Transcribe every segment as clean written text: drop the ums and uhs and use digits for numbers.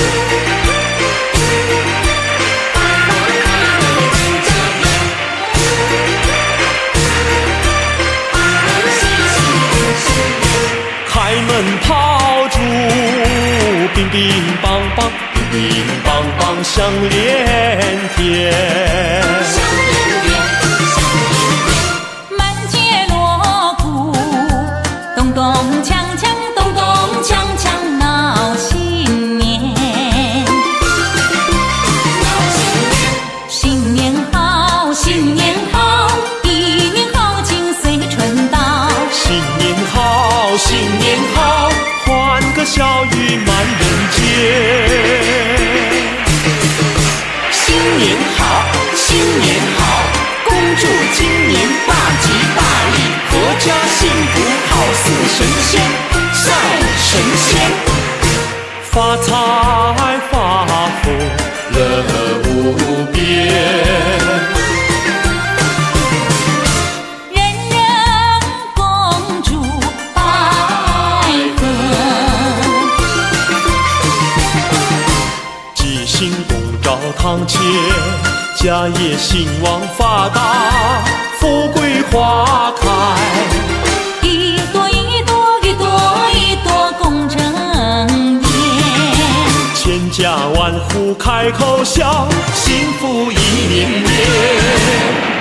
开门炮竹，乒乒乓乓，乒乒乓乓响连天。 满街锣鼓，咚咚锵锵，咚咚锵锵闹新年。新年好，新年好，一年好景随春到。 新年好，新年好，欢歌笑语满人间。新年好，新年好，恭祝今年大吉大利，阖家幸福好似神仙，赛神仙，发财发福乐无边。新宫照堂前，家业兴旺发达，富贵花开。 一朵一朵，一朵一朵共争艳。 千家万户开口笑，幸福一年年。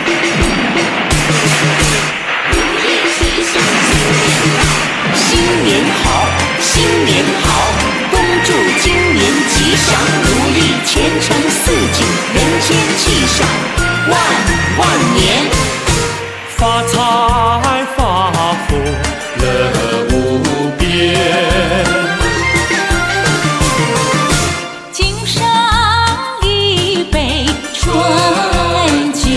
新年好，新年好，恭祝今年吉祥如意，前程似锦，人间气象万万年，发财发福乐无边。 敬上一杯春酒，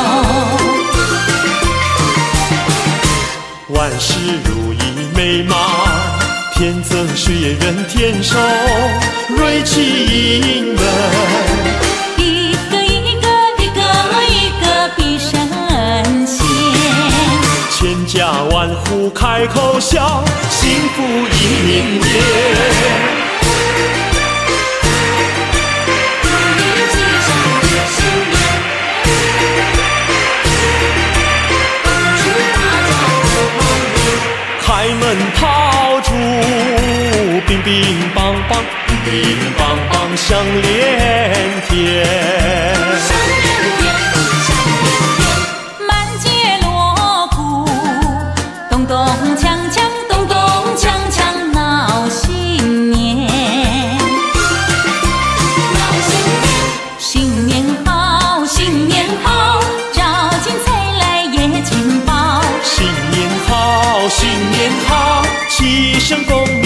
万事如意美满，天增事业人天寿，瑞气盈门。 一个一个一个一个比神仙。 千家万户开口笑，幸福一年年。开门炮竹，乒乒乓乓，乒乒乓乓响连天。 满街锣鼓，咚咚锵锵，咚咚锵锵闹新年。新年好，新年好，照进财来也金宝。 新年好，新年好，齐声共